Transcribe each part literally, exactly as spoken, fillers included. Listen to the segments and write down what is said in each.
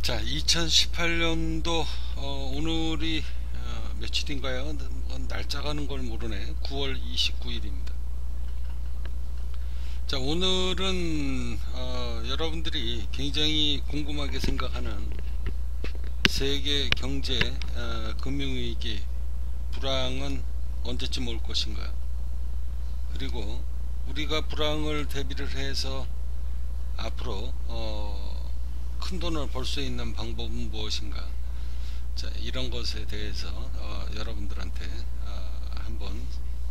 자, 이천십팔 년도 어, 오늘이 어, 며칠인가요? 뭐 날짜가는 걸 모르네. 구월 이십구일입니다. 자, 오늘은 어, 여러분들이 굉장히 궁금하게 생각하는 세계 경제 어, 금융위기 불황은 언제쯤 올 것인가, 그리고 우리가 불황을 대비를 해서 앞으로 어, 큰 돈을 벌 수 있는 방법은 무엇인가. 자, 이런 것에 대해서 어, 여러분들한테 어, 한번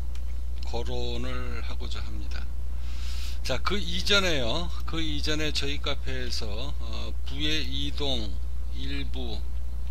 거론을 하고자 합니다. 자, 그 이전에요. 그 이전에 저희 카페에서 어, 부의 이동 일부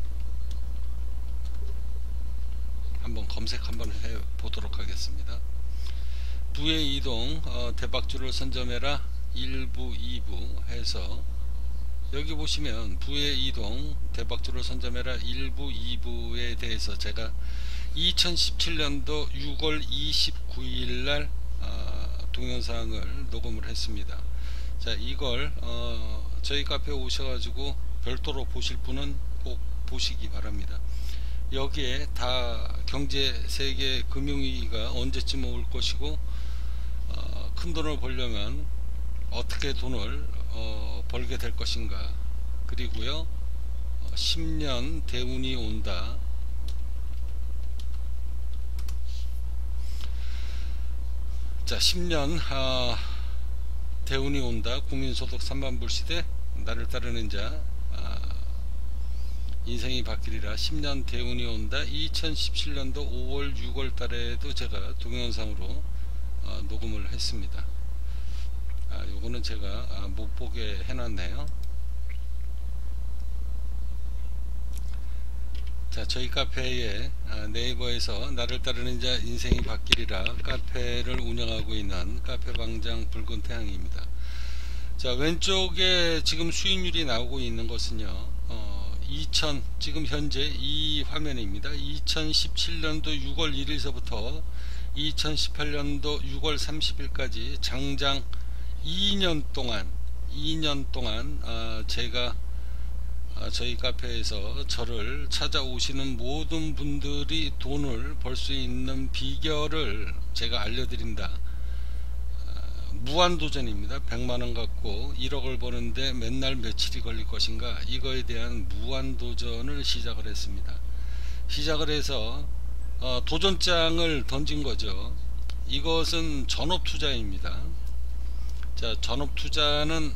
한번 검색 한번 해 보도록 하겠습니다. 부의 이동 어, 대박주를 선점해라 일부 이부 해서, 여기 보시면 부의 이동 대박주를 선점해라 일부 이부에 대해서 제가 이천십칠 년도 유월 이십구일날 어, 동영상을 녹음을 했습니다. 자, 이걸 어, 저희 카페에 오셔가지고 별도로 보실 분은 꼭 보시기 바랍니다. 여기에 다 경제 세계 금융위기가 언제쯤 올 것이고 어, 큰 돈을 벌려면 어떻게 돈을 어, 벌게 될 것인가, 그리고요 어, 십 년 대운이 온다. 자, 십 년 아, 대운이 온다. 국민소득 삼만불 시대, 나를 따르는 자 아, 인생이 바뀌리라. 십 년 대운이 온다. 이천십칠 년도 오월 유월 달에도 제가 동영상으로 어, 녹음을 했습니다. 아, 요거는 제가 아, 못 보게 해놨네요. 자, 저희 카페에 아, 네이버에서 나를 따르는 자 인생이 바뀌리라 카페를 운영하고 있는 카페방장 붉은 태양입니다. 자, 왼쪽에 지금 수익률이 나오고 있는 것은요 어, 이천 지금 현재 이 화면입니다. 이천십칠 년도 유월 일일서부터 이천십팔 년도 유월 삼십일까지 장장 이 년 동안 이 년 동안 어, 제가 어, 저희 카페에서 저를 찾아오시는 모든 분들이 돈을 벌 수 있는 비결을 제가 알려드린다. 어, 무한도전입니다. 백만원 갖고 일억을 버는데 맨날 며칠이 걸릴 것인가, 이거에 대한 무한도전을 시작을 했습니다. 시작을 해서 어, 도전장을 던진 거죠. 이것은 전업투자입니다. 자, 전업투자는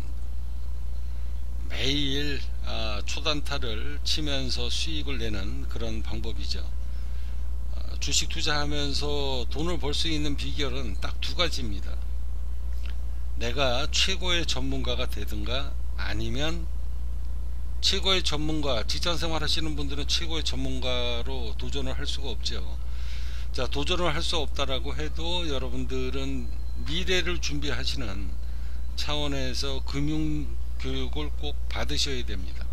매일 아, 초단타를 치면서 수익을 내는 그런 방법이죠. 아, 주식 투자하면서 돈을 벌 수 있는 비결은 딱 두 가지입니다. 내가 최고의 전문가가 되든가, 아니면 최고의 전문가, 직장생활 하시는 분들은 최고의 전문가로 도전을 할 수가 없죠. 자, 도전을 할 수 없다라고 해도 여러분들은 미래를 준비하시는 차원에서 금융교육을 꼭 받으셔야 됩니다.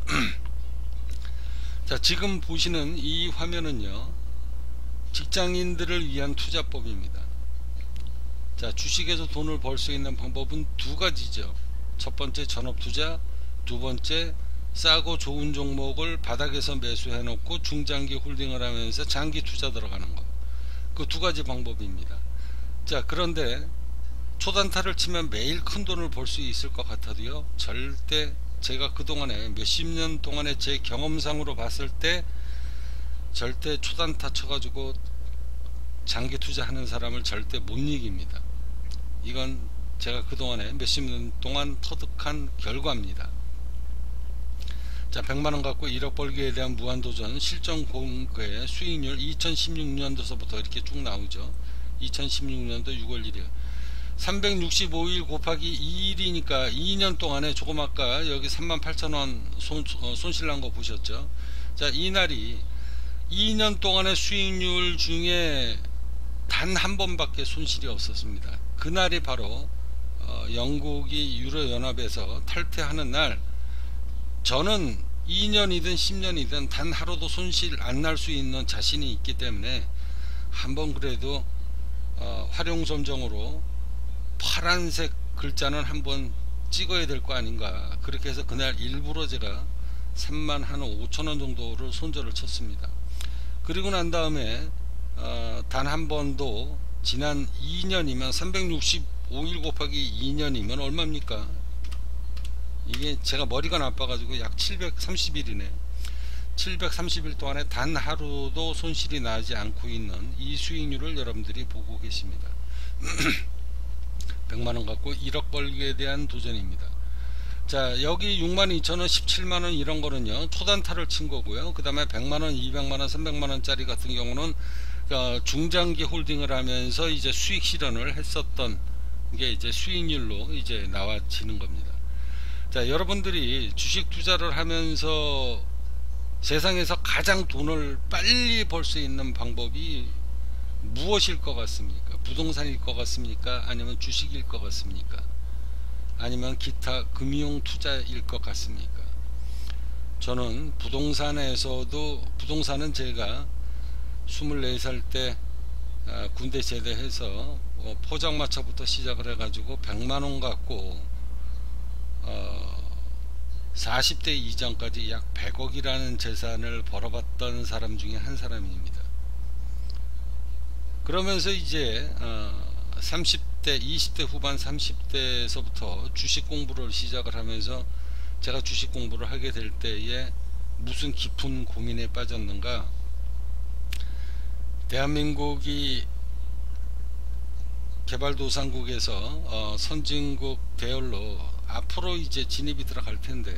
자, 지금 보시는 이 화면은요 직장인들을 위한 투자법입니다. 자, 주식에서 돈을 벌 수 있는 방법은 두 가지죠. 첫 번째 전업투자, 두 번째 싸고 좋은 종목을 바닥에서 매수해 놓고 중장기 홀딩을 하면서 장기 투자 들어가는 것, 그 두 가지 방법입니다. 자, 그런데 초단타를 치면 매일 큰 돈을 벌 수 있을 것 같아도요, 절대 제가 그동안에 몇십 년 동안의 제 경험상으로 봤을 때 절대 초단타 쳐가지고 장기 투자하는 사람을 절대 못 이깁니다. 이건 제가 그동안에 몇십 년 동안 터득한 결과입니다. 자, 백만원 갖고 일억 벌기에 대한 무한도전 실전 공개의 수익률 이천십육 년도서부터 이렇게 쭉 나오죠. 이천십육 년도 유월 일일 삼백육십오일 곱하기 이 일이니까 이 년 동안에 조금 아까 여기 삼만 팔천원 손, 어, 손실 난 거 보셨죠. 자, 이날이 이 년 동안의 수익률 중에 단 한 번밖에 손실이 없었습니다. 그날이 바로 어, 영국이 유로연합에서 탈퇴하는 날. 저는 이 년이든 십 년이든 단 하루도 손실 안 날 수 있는 자신이 있기 때문에 한번 그래도 어, 활용점정으로 파란색 글자는 한번 찍어야 될 거 아닌가, 그렇게 해서 그날 일부러 제가 삼만 한 오천원 정도를 손절을 쳤습니다. 그리고 난 다음에 어, 단 한 번도 지난 이 년이면 삼백육십오 일 곱하기 이 년이면 얼마입니까? 이게 제가 머리가 나빠가지고 약 칠백삼십 일이네. 칠백삼십 일 동안에 단 하루도 손실이 나지 않고 있는 이 수익률을 여러분들이 보고 계십니다. 백만원 갖고 일억 벌기에 대한 도전입니다. 자, 여기 육만 이천원, 십칠만원 이런 거는요, 초단타를 친 거고요. 그 다음에 백만원, 이백만원, 삼백만원 짜리 같은 경우는 어, 중장기 홀딩을 하면서 이제 수익 실현을 했었던 게 이제 수익률로 이제 나와지는 겁니다. 자, 여러분들이 주식 투자를 하면서 세상에서 가장 돈을 빨리 벌 수 있는 방법이 무엇일 것 같습니까? 부동산일 것 같습니까? 아니면 주식일 것 같습니까? 아니면 기타 금융 투자일 것 같습니까? 저는 부동산에서도, 부동산은 제가 스물네 살 때 군대 제대해서 포장마차부터 시작을 해가지고 백만원 갖고 어 사십 대 이전까지 약 백억이라는 재산을 벌어봤던 사람 중에 한 사람입니다. 그러면서 이제 어 삼십 대, 이십 대 후반, 삼십 대에서부터 주식 공부를 시작을 하면서 제가 주식 공부를 하게 될 때에 무슨 깊은 고민에 빠졌는가. 대한민국이 개발도상국에서 어 선진국 대열로 앞으로 이제 진입이 들어갈 텐데,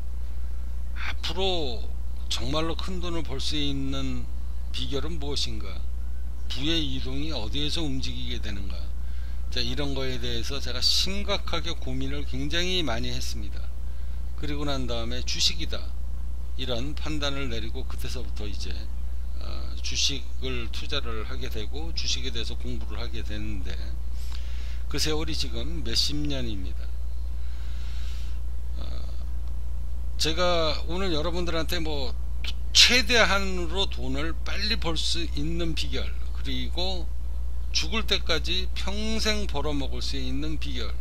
앞으로 정말로 큰 돈을 벌 수 있는 비결은 무엇인가? 부의 이동이 어디에서 움직이게 되는가? 자, 이런 거에 대해서 제가 심각하게 고민을 굉장히 많이 했습니다. 그리고 난 다음에 주식이다, 이런 판단을 내리고 그때서부터 이제 어, 주식을 투자를 하게 되고 주식에 대해서 공부를 하게 되는데, 그 세월이 지금 몇십 년입니다. 어, 제가 오늘 여러분들한테 뭐 최대한으로 돈을 빨리 벌 수 있는 비결, 그리고 죽을 때까지 평생 벌어먹을 수 있는 비결,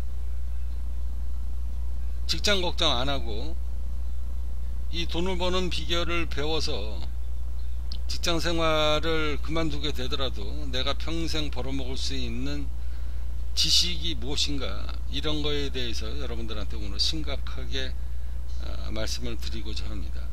직장 걱정 안하고 이 돈을 버는 비결을 배워서 직장 생활을 그만두게 되더라도 내가 평생 벌어먹을 수 있는 지식이 무엇인가, 이런 거에 대해서 여러분들한테 오늘 심각하게 어, 말씀을 드리고자 합니다.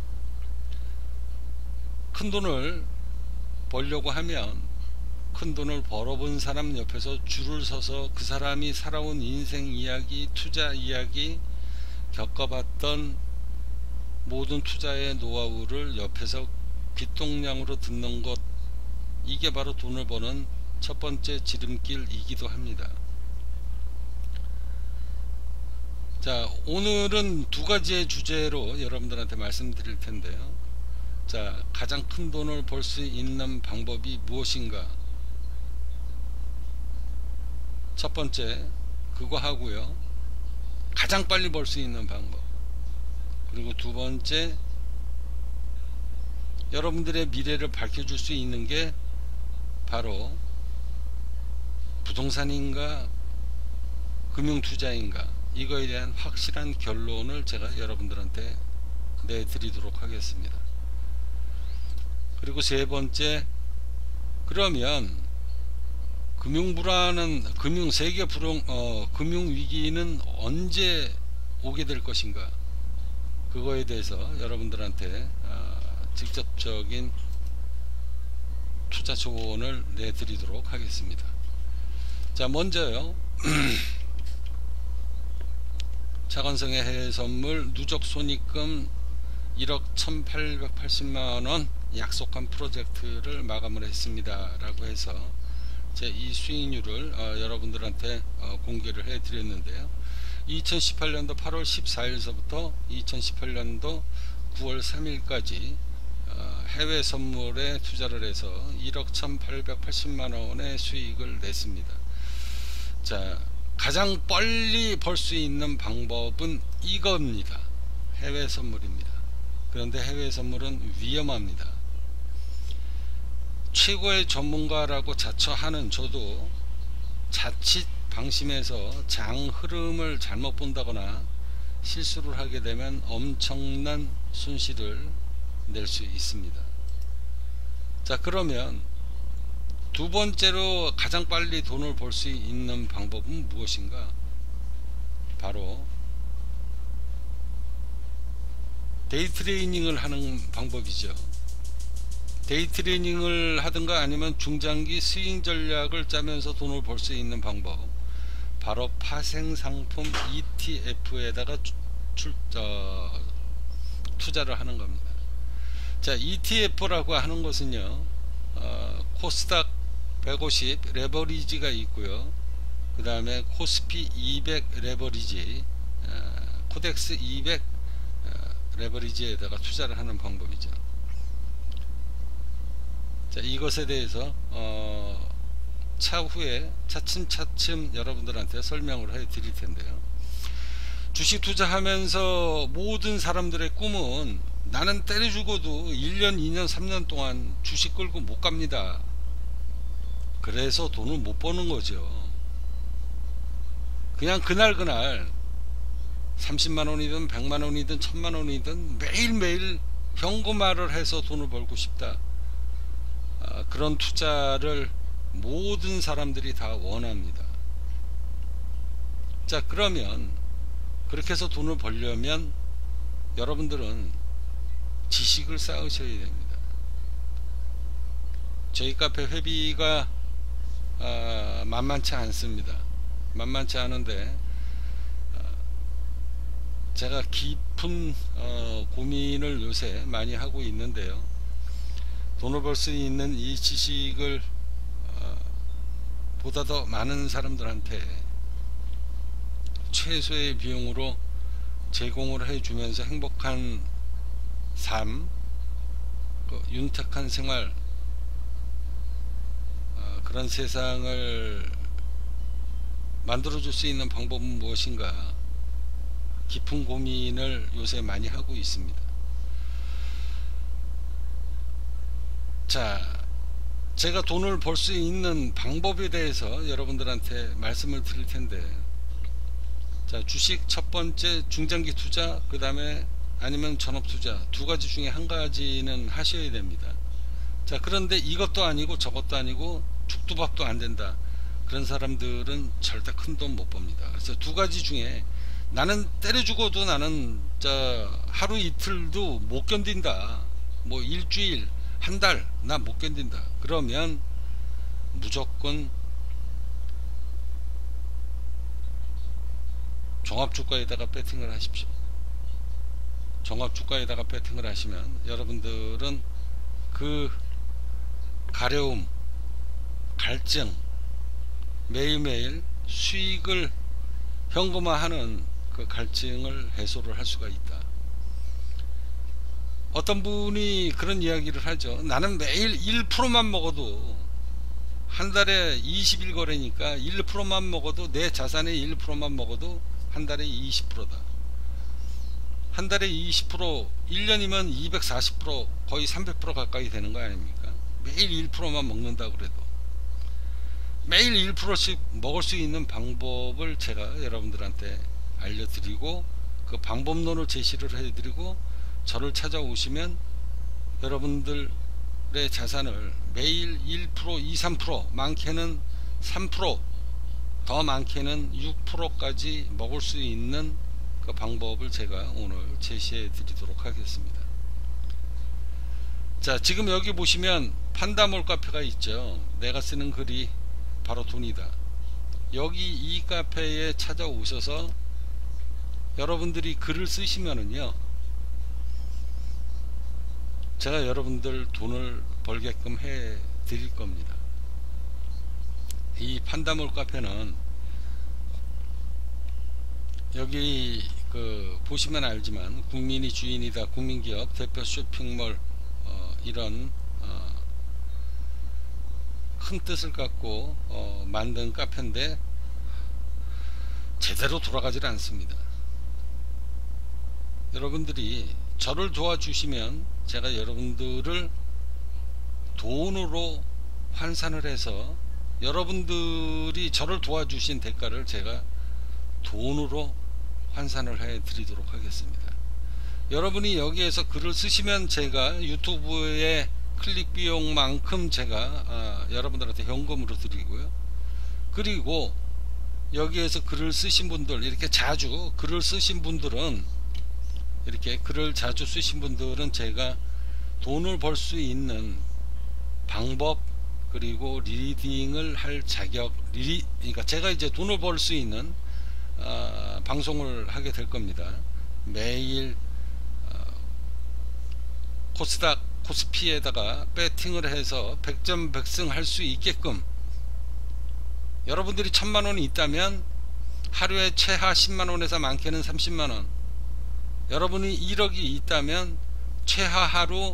큰 돈을 벌려고 하면 큰 돈을 벌어본 사람 옆에서 줄을 서서 그 사람이 살아온 인생 이야기, 투자 이야기, 겪어봤던 모든 투자의 노하우를 옆에서 귓동량으로 듣는 것, 이게 바로 돈을 버는 첫 번째 지름길이기도 합니다. 자, 오늘은 두 가지의 주제로 여러분들한테 말씀드릴 텐데요. 자, 가장 큰 돈을 벌 수 있는 방법이 무엇인가? 첫 번째 그거 하고요, 가장 빨리 벌 수 있는 방법. 그리고 두 번째, 여러분들의 미래를 밝혀줄 수 있는 게 바로 부동산인가 금융투자인가, 이거에 대한 확실한 결론을 제가 여러분들한테 내드리도록 하겠습니다. 그리고 세 번째, 그러면 금융불안은, 금융 세계 불용, 어, 금융위기는 언제 오게 될 것인가, 그거에 대해서 여러분들한테 어, 직접적인 투자 조언을 내드리도록 하겠습니다. 자, 먼저요, 차관성의 해외선물 누적 손익금 일억 천팔백팔십만원 약속한 프로젝트를 마감을 했습니다 라고 해서 제 이 수익률을 어, 여러분들한테 어, 공개를 해 드렸는데요. 이천십팔년도 팔월 십사일서부터 이천십팔년도 구월 삼일까지 어, 해외 선물에 투자를 해서 일억 천팔백팔십만원의 수익을 냈습니다. 자, 가장 빨리 벌 수 있는 방법은 이겁니다. 해외 선물입니다. 그런데 해외 선물은 위험합니다. 최고의 전문가라고 자처하는 저도 자칫 방심해서 장 흐름을 잘못 본다거나 실수를 하게 되면 엄청난 손실을 낼 수 있습니다. 자, 그러면 두 번째로 가장 빨리 돈을 벌 수 있는 방법은 무엇인가? 바로 데이 트레이닝을 하는 방법이죠. 데이 트레이닝을 하든가 아니면 중장기 스윙 전략을 짜면서 돈을 벌 수 있는 방법, 바로 파생상품 이티에프에다가 출, 어, 투자를 하는 겁니다. 자, 이티에프라고 하는 것은요, 어, 코스닥 백오십 레버리지가 있고요, 그 다음에 코스피 이백 레버리지, 어, 코덱스 이백 어, 레버리지에다가 투자를 하는 방법이죠. 자, 이것에 대해서 어, 차후에 차츰차츰 여러분들한테 설명을 해 드릴 텐데요. 주식 투자하면서 모든 사람들의 꿈은 나는 때려 죽어도 일 년, 이 년, 삼 년 동안 주식 끌고 못 갑니다. 그래서 돈을 못 버는 거죠. 그냥 그날 그날 삼십만 원이든 백만 원이든 천만 원이든 매일매일 현금화를 해서 돈을 벌고 싶다. 아, 그런 투자를 모든 사람들이 다 원합니다. 자, 그러면 그렇게 해서 돈을 벌려면 여러분들은 지식을 쌓으셔야 됩니다. 저희 카페 회비가 아, 만만치 않습니다. 만만치 않은데 아, 제가 깊은 어, 고민을 요새 많이 하고 있는데요. 돈을 벌 수 있는 이 지식을 어, 보다 더 많은 사람들한테 최소의 비용으로 제공을 해주면서 행복한 삶, 그 윤택한 생활, 어, 그런 세상을 만들어줄 수 있는 방법은 무엇인가, 깊은 고민을 요새 많이 하고 있습니다. 자, 제가 돈을 벌 수 있는 방법에 대해서 여러분들한테 말씀을 드릴 텐데, 자, 주식 첫 번째 중장기 투자, 그 다음에 아니면 전업 투자, 두 가지 중에 한 가지는 하셔야 됩니다. 자, 그런데 이것도 아니고 저것도 아니고 죽도 밥도 안 된다, 그런 사람들은 절대 큰 돈 못 법니다. 그래서 두 가지 중에 나는 때려 죽어도 나는 저 하루 이틀도 못 견딘다, 뭐 일주일 한 달 나 못 견딘다, 그러면 무조건 종합주가에다가 배팅을 하십시오. 종합주가에다가 배팅을 하시면 여러분들은 그 가려움, 갈증, 매일매일 수익을 현금화하는 그 갈증을 해소를 할 수가 있다. 어떤 분이 그런 이야기를 하죠. 나는 매일 일 퍼센트만 먹어도, 한 달에 이십 일 거래니까 일 퍼센트만 먹어도, 내 자산의 일 퍼센트만 먹어도 한 달에 이십 퍼센트다. 한 달에 이십 퍼센트, 일 년이면 이백사십 퍼센트, 거의 삼백 퍼센트 가까이 되는 거 아닙니까? 매일 일 퍼센트만 먹는다 그래도. 매일 일 퍼센트씩 먹을 수 있는 방법을 제가 여러분들한테 알려드리고, 그 방법론을 제시를 해드리고, 저를 찾아오시면 여러분들의 자산을 매일 일 퍼센트, 이, 삼 퍼센트, 많게는 삼 퍼센트, 더 많게는 육 퍼센트까지 먹을 수 있는 그 방법을 제가 오늘 제시해 드리도록 하겠습니다. 자, 지금 여기 보시면 판다몰 카페가 있죠. 내가 쓰는 글이 바로 돈이다. 여기 이 카페에 찾아오셔서 여러분들이 글을 쓰시면은요, 제가 여러분들 돈을 벌게끔 해 드릴 겁니다. 이 판다몰 카페는 여기 그 보시면 알지만 국민이 주인이다, 국민기업 대표 쇼핑몰, 어, 이런 어, 큰 뜻을 갖고 어, 만든 카페인데 제대로 돌아가질 않습니다. 여러분들이 저를 도와주시면 제가 여러분들을 돈으로 환산을 해서 여러분들이 저를 도와주신 대가를 제가 돈으로 환산을 해 드리도록 하겠습니다. 여러분이 여기에서 글을 쓰시면 제가 유튜브에 클릭 비용만큼 제가 아, 여러분들한테 현금으로 드리고요. 그리고 여기에서 글을 쓰신 분들, 이렇게 자주 글을 쓰신 분들은 이렇게 글을 자주 쓰신 분들은 제가 돈을 벌 수 있는 방법, 그리고 리딩을 할 자격, 리, 그러니까 제가 이제 돈을 벌 수 있는 어, 방송을 하게 될 겁니다. 매일 어, 코스닥, 코스피에다가 배팅을 해서 백전백승 할 수 있게끔, 여러분들이 천만원이 있다면 하루에 최하 십만원에서 많게는 삼십만원, 여러분이 일억이 있다면 최하 하루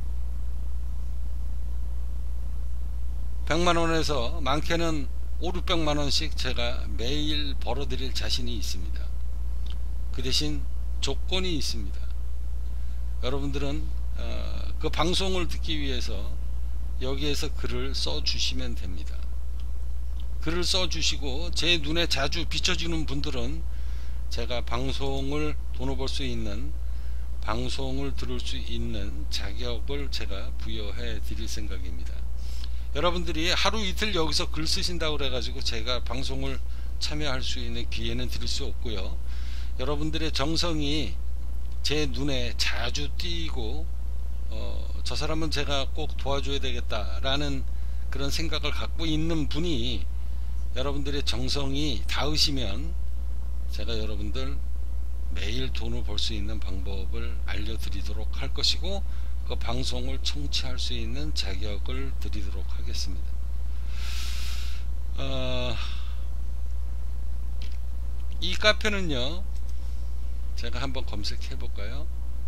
백만원에서 많게는 오륙백만원씩 제가 매일 벌어들일 자신이 있습니다. 그 대신 조건이 있습니다. 여러분들은 어, 그 방송을 듣기 위해서 여기에서 글을 써주시면 됩니다. 글을 써주시고 제 눈에 자주 비춰지는 분들은 제가 방송을 돈을 벌 수 있는, 방송을 들을 수 있는 자격을 제가 부여해 드릴 생각입니다. 여러분들이 하루 이틀 여기서 글 쓰신다고 그래가지고 제가 방송을 참여할 수 있는 기회는 드릴 수 없고요. 여러분들의 정성이 제 눈에 자주 띄고 어, 저 사람은 제가 꼭 도와줘야 되겠다라는 그런 생각을 갖고 있는 분이, 여러분들의 정성이 닿으시면 제가 여러분들 매일 돈을 벌 수 있는 방법을 알려드리도록 할 것이고, 그 방송을 청취할 수 있는 자격을 드리도록 하겠습니다. 어, 이 카페는요, 제가 한번 검색해 볼까요?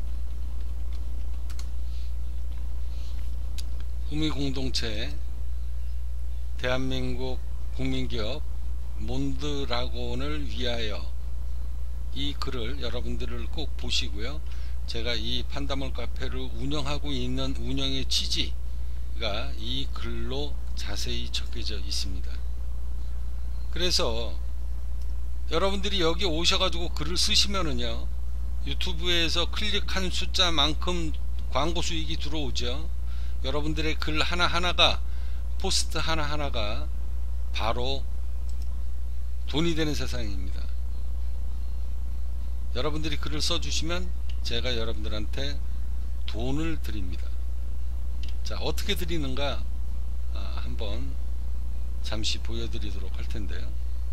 구미공동체 대한민국 국민기업 몬드라곤을 위하여, 이 글을 여러분들을 꼭 보시고요. 제가 이 판다몰 카페를 운영하고 있는 운영의 취지가 이 글로 자세히 적혀져 있습니다. 그래서 여러분들이 여기 오셔가지고 글을 쓰시면은요, 유튜브에서 클릭한 숫자만큼 광고 수익이 들어오죠. 여러분들의 글 하나하나가, 포스트 하나하나가 바로 돈이 되는 세상입니다. 여러분들이 글을 써주시면 제가 여러분들한테 돈을 드립니다. 자, 어떻게 드리는가 아, 한번 잠시 보여드리도록 할 텐데요.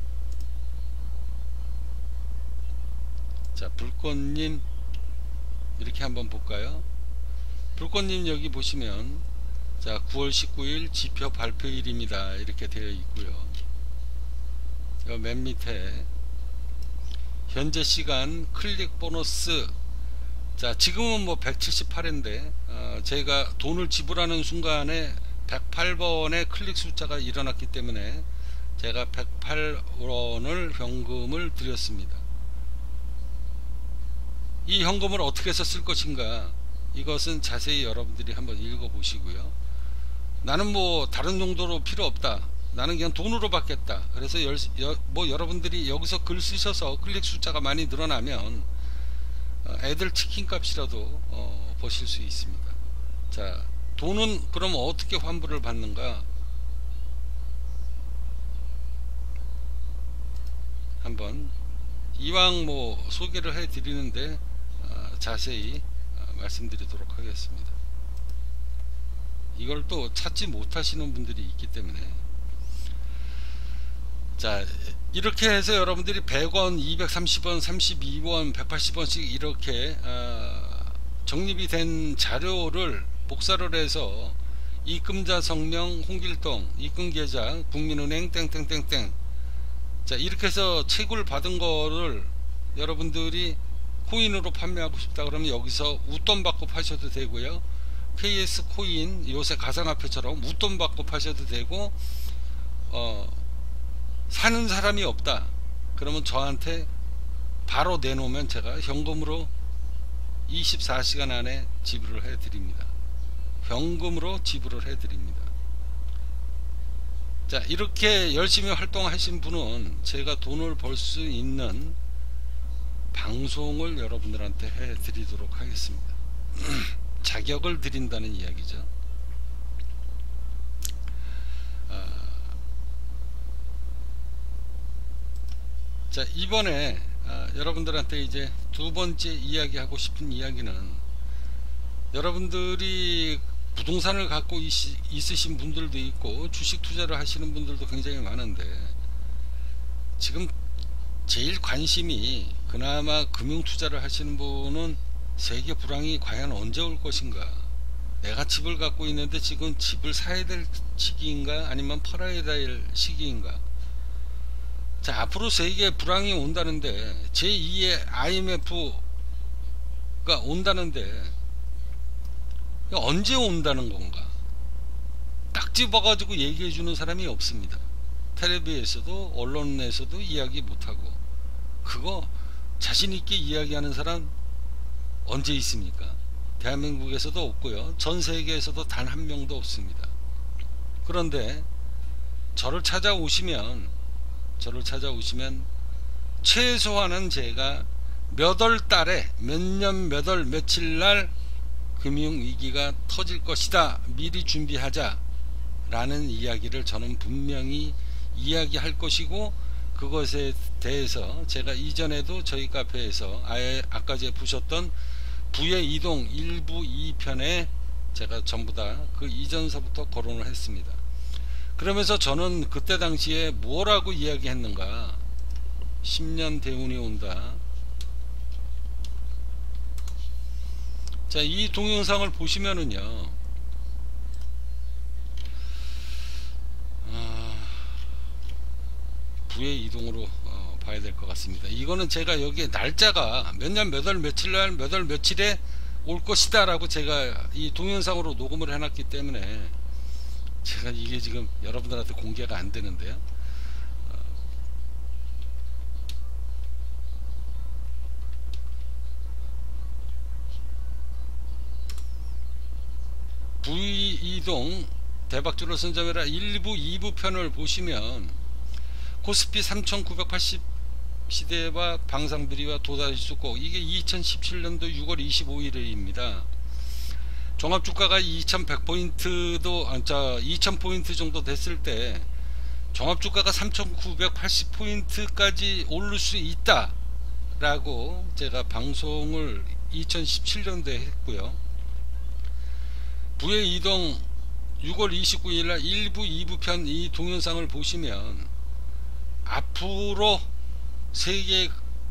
자, 불꽃님 이렇게 한번 볼까요? 불꽃님 여기 보시면, 자, 구월 십구일 지표 발표일입니다 이렇게 되어 있고요. 요 맨 밑에 현재 시간 클릭 보너스, 자, 지금은 뭐 백칠십팔 회인데 어, 제가 돈을 지불하는 순간에 백팔 번의 클릭 숫자가 일어났기 때문에 제가 백팔 원을 현금을 드렸습니다. 이 현금을 어떻게 해서 쓸 것인가, 이것은 자세히 여러분들이 한번 읽어 보시고요. 나는 뭐 다른 정도로 필요 없다, 나는 그냥 돈으로 받겠다, 그래서 열, 여, 뭐 여러분들이 여기서 글 쓰셔서 클릭 숫자가 많이 늘어나면 어, 애들 치킨 값이라도 어, 버실 수 있습니다. 자, 돈은 그럼 어떻게 환불을 받는가 한번 이왕 뭐 소개를 해 드리는데 어, 자세히 어, 말씀드리도록 하겠습니다. 이걸 또 찾지 못하시는 분들이 있기 때문에, 자, 이렇게 해서 여러분들이 백 원, 이백삼십 원, 삼십이 원, 백팔십 원씩 이렇게 어, 적립이 된 자료를 복사를 해서 입금자 성명 홍길동, 입금계좌 국민은행 땡땡땡땡, 자, 이렇게 해서 채굴 받은 거를 여러분들이 코인으로 판매하고 싶다 그러면 여기서 웃돈 받고 파셔도 되고요. 케이에스 코인, 요새 가상화폐처럼 웃돈 받고 파셔도 되고, 어 사는 사람이 없다 그러면 저한테 바로 내놓으면 제가 현금으로 이십사 시간 안에 지불을 해 드립니다. 현금으로 지불을 해 드립니다. 자, 이렇게 열심히 활동하신 분은 제가 돈을 벌 수 있는 방송을 여러분들한테 해 드리도록 하겠습니다. 자격을 드린다는 이야기죠. 아, 자, 이번에 아, 여러분들한테 이제 두 번째 이야기하고 싶은 이야기는, 여러분들이 부동산을 갖고 있, 있으신 분들도 있고 주식 투자를 하시는 분들도 굉장히 많은데, 지금 제일 관심이 그나마 금융 투자를 하시는 분은 세계 불황이 과연 언제 올 것인가, 내가 집을 갖고 있는데 지금 집을 사야 될 시기인가 아니면 팔아야 될 시기인가. 자, 앞으로 세계 불황이 온다는데, 제이의 아이엠에프가 온다는데 언제 온다는 건가, 딱 집어가지고 얘기해 주는 사람이 없습니다. 텔레비에서도 언론에서도 이야기 못하고, 그거 자신있게 이야기하는 사람 언제 있습니까? 대한민국에서도 없고요, 전 세계에서도 단 한 명도 없습니다. 그런데 저를 찾아오시면 저를 찾아오시면 최소한은 제가 몇 월 달에 몇 년 몇 월 며칠 날 금융위기가 터질 것이다, 미리 준비하자 라는 이야기를 저는 분명히 이야기할 것이고, 그것에 대해서 제가 이전에도 저희 카페에서 아예 아까 제가 보셨던 부의 이동 일 부 이 편에 제가 전부 다 그 이전서부터 거론을 했습니다. 그러면서 저는 그때 당시에 뭐라고 이야기했는가, 십 년 대운이 온다. 자, 이 동영상을 보시면은요, 어, 부의 이동으로 어, 봐야 될 것 같습니다. 이거는 제가 여기에 날짜가 몇 년 몇 월 며칠 날 몇 월 며칠에 올 것이다 라고 제가 이 동영상으로 녹음을 해놨기 때문에 제가 이게 지금 여러분들한테 공개가 안 되는데요. 부이동 대박줄을 선점해라 일 부 이 부 편을 보시면 코스피 삼천구백팔십 시대와 방상비리와 도달수꼭, 이게 이천십칠 년도 유월 이십오일입니다. 종합주가가 이천백 포인트도 자 이천 포인트 정도 됐을 때 종합주가가 삼천구백팔십 포인트까지 오를 수 있다 라고 제가 방송을 이천십칠 년도에 했고요. 부의 이동 유월 이십구일 날 일 부 이 부 편 이 동영상을 보시면 앞으로 세계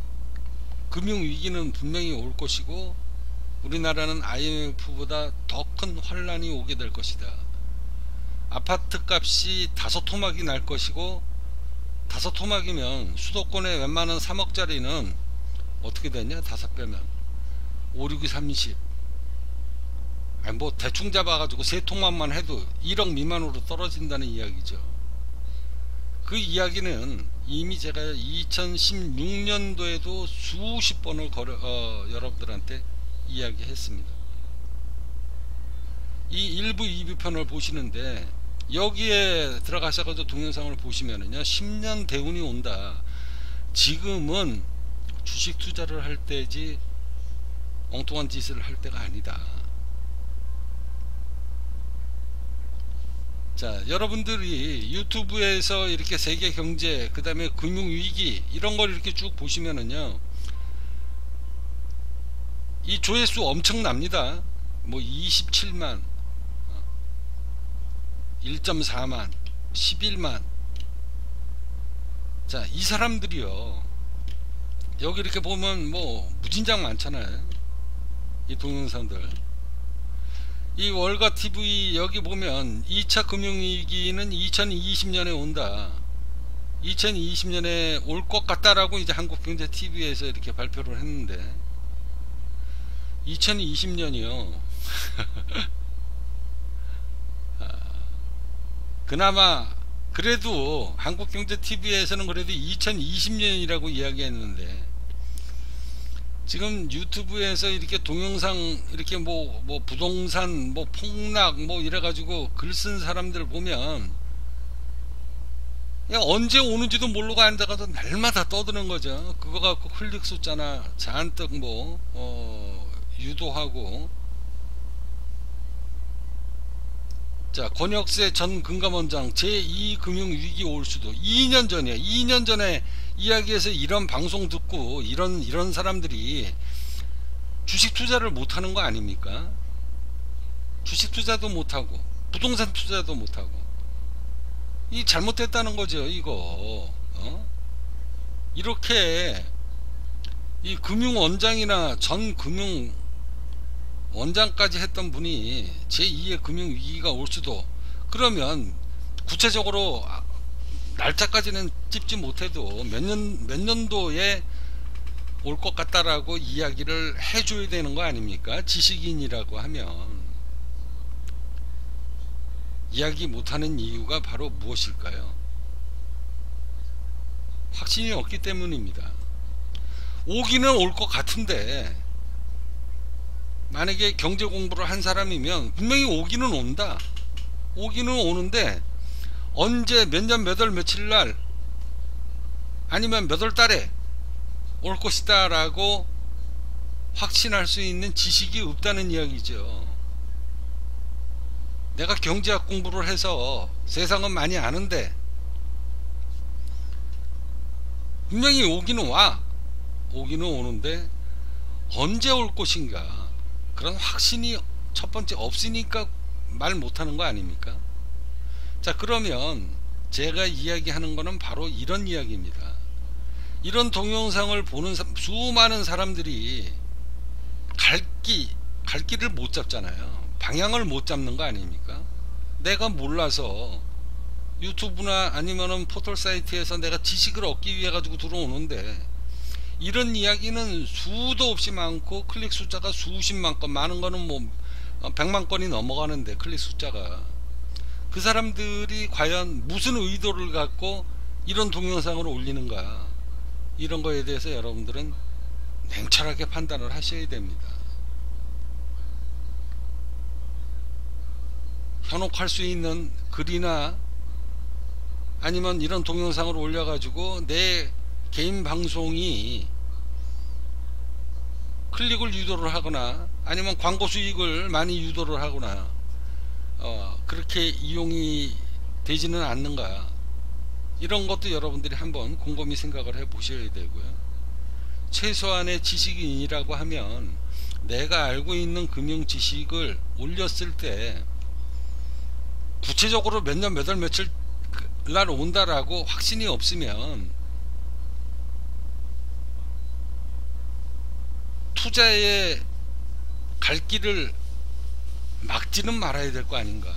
금융위기는 분명히 올 것이고, 우리나라는 아이엠에프보다 더 큰 환란이 오게 될 것이다. 아파트 값이 다섯 토막이 날 것이고, 다섯 토막이면 수도권의 웬만한 삼억짜리는 어떻게 되냐, 다섯 배면 오, 육이 삼십, 아니 뭐 대충 잡아가지고 세 통만만 해도 일억 미만으로 떨어진다는 이야기죠. 그 이야기는 이미 제가 이천십육 년도에도 수십 번을 걸어, 어, 여러분들한테 이야기했습니다. 이 일 부 이 부 편을 보시는데, 여기에 들어가셔서 동영상을 보시면은요, 십 년 대운이 온다, 지금은 주식 투자를 할 때지 엉뚱한 짓을 할 때가 아니다. 자, 여러분들이 유튜브에서 이렇게 세계 경제, 그 다음에 금융위기 이런 걸 이렇게 쭉 보시면은요, 이 조회수 엄청납니다. 뭐 이십칠만, 일 점 사만, 십일만. 자, 이 사람들이요, 여기 이렇게 보면 뭐 무진장 많잖아요, 이 동영상들. 이 월가티비 여기 보면 이 차 금융위기는 이천이십 년에 온다, 이천이십 년에 올 것 같다라고 이제 한국경제티비에서 이렇게 발표를 했는데, 이천이십 년이요 아, 그나마 그래도 한국경제티비에서는 그래도 이천이십 년이라고 이야기했는데, 지금 유튜브에서 이렇게 동영상 이렇게 뭐, 뭐 부동산 뭐 폭락 뭐 이래가지고 글 쓴 사람들 보면 야, 언제 오는지도 모르고 앉아가서 날마다 떠드는 거죠. 그거 갖고 클릭 숫자나 잔뜩 뭐 어, 유도하고. 자, 권혁세 전 금감원장 제이 금융위기 올 수도. 이 년 전이야. 이 년 전에 이야기해서 이런 방송 듣고 이런 이런 사람들이 주식 투자를 못하는 거 아닙니까? 주식 투자도 못하고 부동산 투자도 못하고 이 잘못됐다는 거죠. 이거 어? 이렇게 이 금융원장이나 전 금융원장까지 했던 분이 제이의 금융위기가 올 수도. 그러면 구체적으로 날짜까지는 찝지 못해도 몇 년, 몇 년도에 올 것 같다라고 이야기를 해줘야 되는 거 아닙니까? 지식인이라고 하면. 이야기 못하는 이유가 바로 무엇일까요? 확신이 없기 때문입니다. 오기는 올 것 같은데, 만약에 경제 공부를 한 사람이면 분명히 오기는 온다. 오기는 오는데 언제 몇 년 몇 월 며칠 날 아니면 몇 월 달에 올 것이다 라고 확신할 수 있는 지식이 없다는 이야기죠. 내가 경제학 공부를 해서 세상은 많이 아는데 분명히 오기는 와. 오기는 오는데 언제 올 것인가, 그런 확신이 첫 번째 없으니까 말 못하는 거 아닙니까? 자, 그러면 제가 이야기하는 거는 바로 이런 이야기입니다. 이런 동영상을 보는 사, 수많은 사람들이 갈길, 갈 길을 못 잡잖아요. 방향을 못 잡는 거 아닙니까? 내가 몰라서 유튜브나 아니면은 포털 사이트에서 내가 지식을 얻기 위해 가지고 들어오는데, 이런 이야기는 수도 없이 많고 클릭 숫자가 수십만 건, 많은 거는 뭐 백만 건이 넘어가는데 클릭 숫자가. 그 사람들이 과연 무슨 의도를 갖고 이런 동영상을 올리는가, 이런 거에 대해서 여러분들은 냉철하게 판단을 하셔야 됩니다. 현혹할 수 있는 글이나 아니면 이런 동영상을 올려가지고 내 개인 방송이 클릭을 유도를 하거나 아니면 광고 수익을 많이 유도를 하거나 어, 그렇게 이용이 되지는 않는가, 이런 것도 여러분들이 한번 곰곰이 생각을 해 보셔야 되고요. 최소한의 지식인이라고 하면 내가 알고 있는 금융 지식을 올렸을 때 구체적으로 몇 년 몇 월 며칠 날 온다라고 확신이 없으면 투자에 갈 길을 막지는 말아야 될 거 아닌가.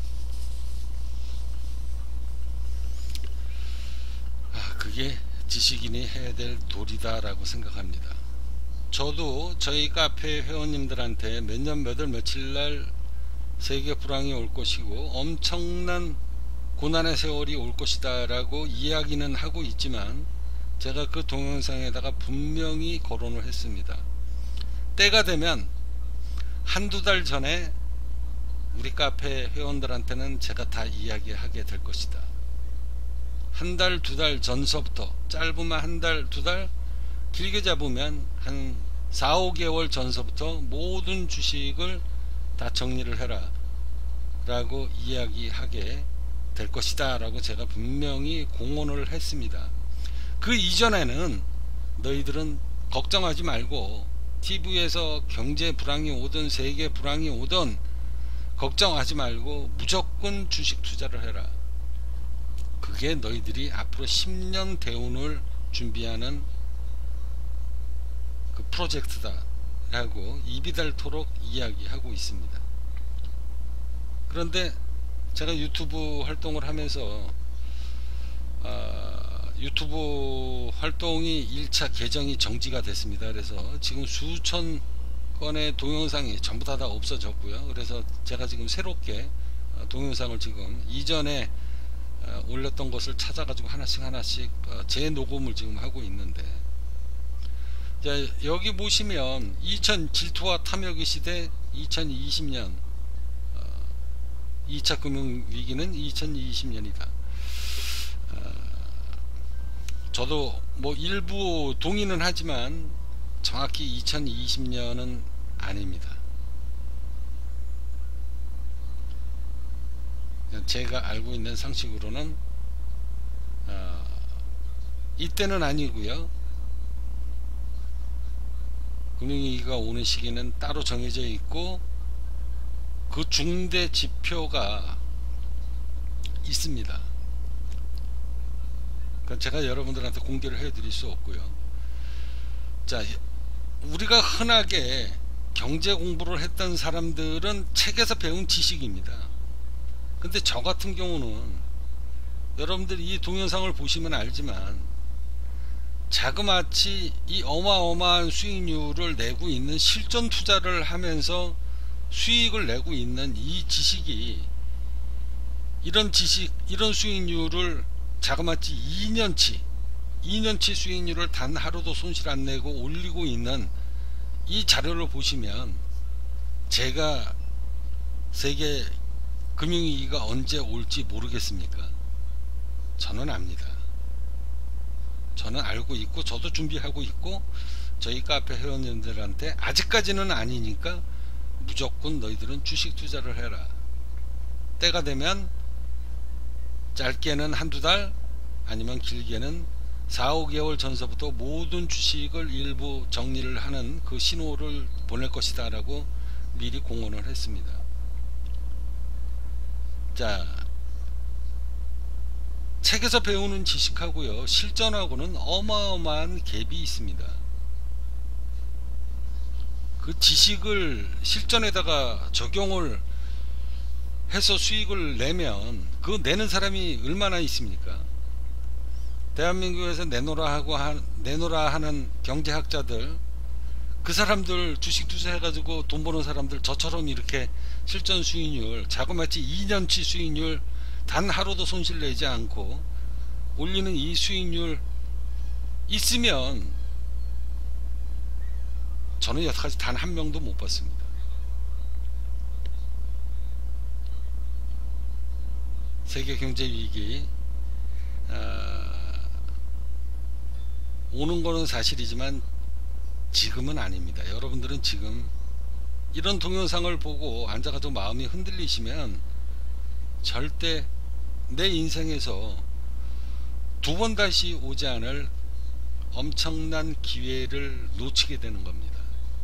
아, 그게 지식인이 해야 될 도리다 라고 생각합니다. 저도 저희 카페 회원님들한테 몇 년 몇 월 며칠 날 세계 불황이 올 것이고 엄청난 고난의 세월이 올 것이다 라고 이야기는 하고 있지만, 제가 그 동영상에다가 분명히 거론을 했습니다. 때가 되면 한두 달 전에 우리 카페 회원들한테는 제가 다 이야기하게 될 것이다. 한 달, 두 달 전서부터, 짧으면 한 달, 두 달, 길게 잡으면 한 사, 오 개월 전서부터 모든 주식을 다 정리를 해라 라고 이야기하게 될 것이다 라고 제가 분명히 공언을 했습니다. 그 이전에는 너희들은 걱정하지 말고 티비에서 경제 불황이 오든 세계 불황이 오든 걱정하지 말고 무조건 주식 투자를 해라. 그게 너희들이 앞으로 십 년 대운을 준비하는 그 프로젝트다 라고 입이 닳도록 이야기하고 있습니다. 그런데 제가 유튜브 활동을 하면서 어, 유튜브 활동이 일 차 계정이 정지가 됐습니다. 그래서 지금 수천 건의 동영상이 전부 다, 다 없어졌고요. 그래서 제가 지금 새롭게 동영상을 지금 이전에 어, 올렸던 것을 찾아가지고 하나씩 하나씩 어, 재녹음을 지금 하고 있는데, 자, 여기 보시면 이천 질투와 탐욕의 시대 이천이십 년, 어, 이 차 금융위기는 이천이십 년이다. 어, 저도 뭐 일부 동의는 하지만 정확히 이천이십 년은 아닙니다. 제가 알고 있는 상식으로는 어, 이때는 아니고요. 금융위기가 오는 시기는 따로 정해져 있고 그 중대 지표가 있습니다. 그러니까 제가 여러분들한테 공개를 해드릴 수 없고요. 자, 우리가 흔하게 경제 공부를 했던 사람들은 책에서 배운 지식입니다. 근데 저 같은 경우는 여러분들이 이 동영상을 보시면 알지만 자그마치 이 어마어마한 수익률을 내고 있는 실전 투자를 하면서 수익을 내고 있는 이 지식이 이런 지식 이런 수익률을 자그마치 이 년치 이 년치 수익률을 단 하루도 손실 안 내고 올리고 있는 이 자료를 보시면 제가 세계 금융위기가 언제 올지 모르겠습니까? 저는 압니다. 저는 알고 있고 저도 준비하고 있고 저희 카페 회원님들한테 아직까지는 아니니까 무조건 너희들은 주식 투자를 해라. 때가 되면 짧게는 한두 달 아니면 길게는 사, 오 개월 전서부터 모든 주식을 일부 정리를 하는 그 신호를 보낼 것이다 라고 미리 공언을 했습니다. 자, 책에서 배우는 지식하고요 실전하고는 어마어마한 갭이 있습니다. 그 지식을 실전에다가 적용을 해서 수익을 내면 그 내는 사람이 얼마나 있습니까? 대한민국에서 내노라 하고 하, 내노라 하는 경제학자들 그 사람들 주식 투자해가지고 돈 버는 사람들 저처럼 이렇게 실전 수익률 자그마치 이 년치 수익률 단 하루도 손실 내지 않고 올리는 이 수익률 있으면 저는 여태까지 단 한 명도 못 봤습니다. 세계 경제 위기 어, 오는 거는 사실이지만 지금은 아닙니다. 여러분들은 지금 이런 동영상을 보고 앉아가지고 마음이 흔들리시면 절대 내 인생에서 두 번 다시 오지 않을 엄청난 기회를 놓치게 되는 겁니다.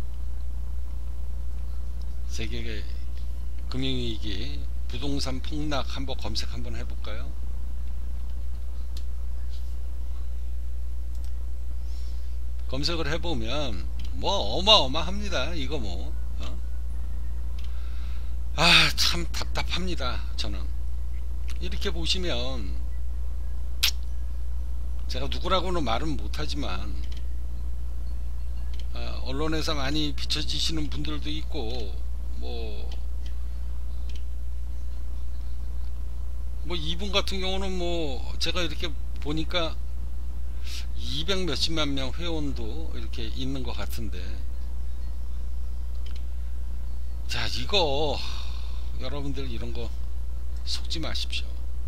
세계 금융위기 부동산 폭락 한번 검색 한번 해볼까요? 검색을 해보면 뭐 어마어마합니다. 이거 뭐 어? 아, 참 답답합니다. 저는 이렇게 보시면 제가 누구라고는 말은 못하지만 어, 언론에서 많이 비춰지시는 분들도 있고 뭐, 뭐 이분 같은 경우는 뭐 제가 이렇게 보니까 이백 몇십만 명 회원도 이렇게 있는 것 같은데, 자, 이거 여러분들 이런 거 속지 마십시오.